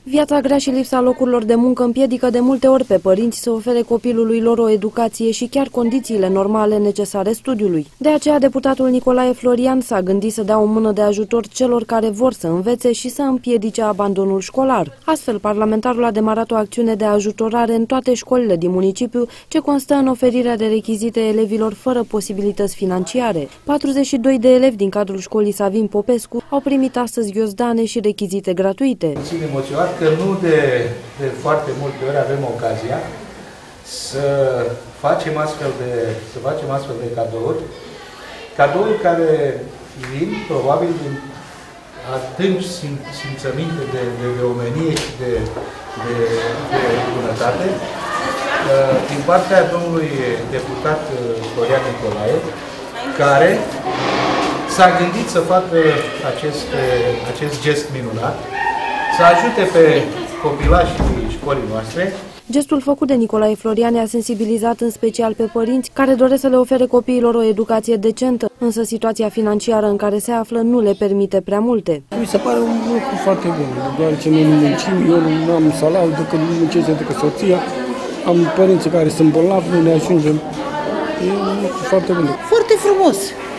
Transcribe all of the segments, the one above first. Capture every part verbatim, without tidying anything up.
Viața grea și lipsa locurilor de muncă împiedică de multe ori pe părinți să ofere copilului lor o educație și chiar condițiile normale necesare studiului. De aceea, deputatul Nicolae Florian s-a gândit să dea o mână de ajutor celor care vor să învețe și să împiedice abandonul școlar. Astfel, parlamentarul a demarat o acțiune de ajutorare în toate școlile din municipiu, ce constă în oferirea de rechizite elevilor fără posibilități financiare. patruzeci și doi de elevi din cadrul școlii Savin Popescu au primit astăzi ghiozdane și rechizite gratuite. Că nu de, de foarte multe ori avem ocazia să facem astfel de, să facem astfel de cadouri, cadouri care vin probabil din adânci sim, simțăminte de, de, de omenie și de, de, de bunătate din partea domnului deputat Florian Nicolae, care s-a gândit să facă acest, acest gest minunat, să ajute pe copilașii școlii noastre. Gestul făcut de Nicolae Florian a sensibilizat în special pe părinți care doresc să le ofere copiilor o educație decentă, însă situația financiară în care se află nu le permite prea multe. Mi se pare un lucru foarte bun, deoarece noi nu muncim, eu nu am salariu, decât muncesc decât soția, am părinții care sunt bolnavi, nu ne ajungem. E un lucru foarte bun. Foarte frumos!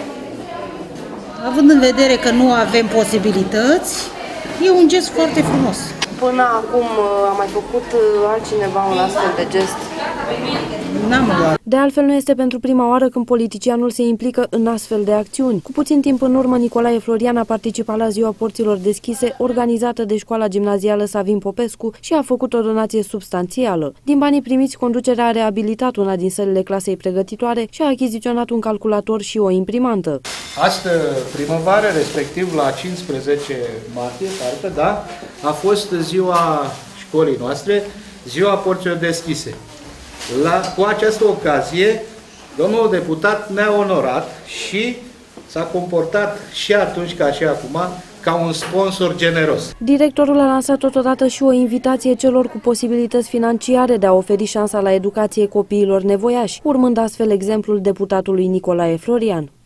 Având în vedere că nu avem posibilități, e un gest foarte frumos. Până acum a mai făcut altcineva un astfel de gest? N-am luat. De altfel, nu este pentru prima oară când politicianul se implică în astfel de acțiuni. Cu puțin timp în urmă, Nicolae Florian a participat la Ziua Porților Deschise, organizată de școala gimnazială Savin Popescu, și a făcut o donație substanțială. Din banii primiți, conducerea a reabilitat una din sălile clasei pregătitoare și a achiziționat un calculator și o imprimantă. Astă primăvară, respectiv la cincisprezece martie, parcă, da, a fost ziua școlii noastre, Ziua Porților Deschise. La, cu această ocazie, domnul deputat ne-a onorat și s-a comportat și atunci ca și acum ca un sponsor generos. Directorul a lansat totodată și o invitație celor cu posibilități financiare de a oferi șansa la educație copiilor nevoiași, urmând astfel exemplul deputatului Nicolae Florian.